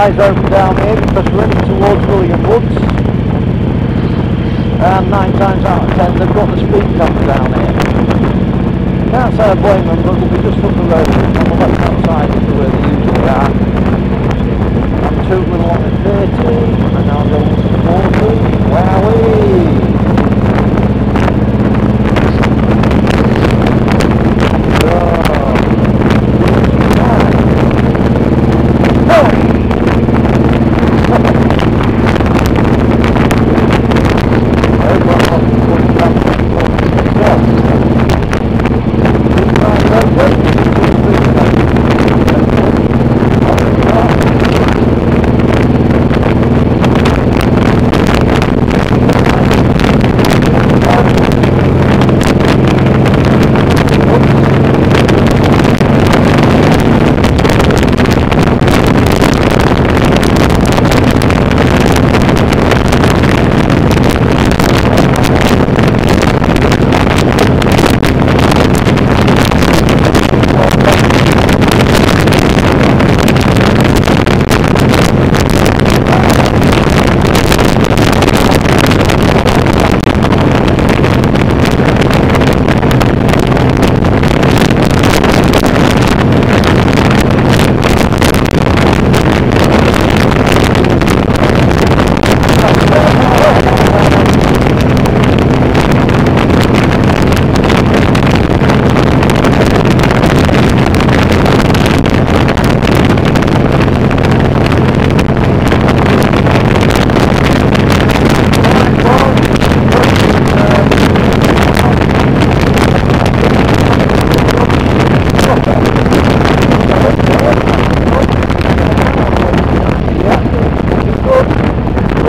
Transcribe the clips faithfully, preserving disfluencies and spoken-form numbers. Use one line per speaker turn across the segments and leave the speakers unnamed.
eyes open down here because we're heading towards William Woods, and nine times out of ten they've got the speed camera down here. Can't say I blame them, but they'll be just up the road on the left hand side of where they usually are. I'm tootling along at thirty, and now I'm going to forty. Wowee!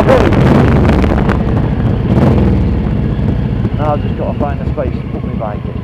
Now I've just got to find a space to put my bike in.